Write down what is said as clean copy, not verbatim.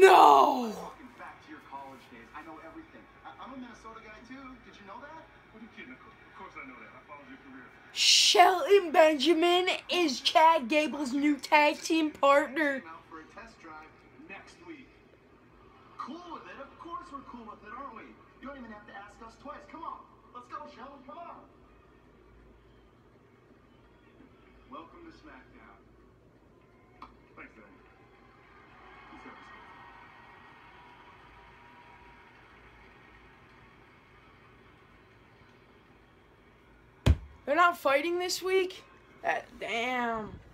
No! Welcome back to your college days. I know everything. I'm a Minnesota guy too. Did you know that? What are you kidding? Of course I know that. I followed your career. Shelton Benjamin is Chad Gable's new tag team partner. Out for a test drive next week. Cool with it? Of course we're cool with it, aren't we? You don't even have to ask us twice. Come on. Let's go, Shelton. Come on. Welcome to SmackDown. Thanks, Danny. You said They're not fighting this week? Damn.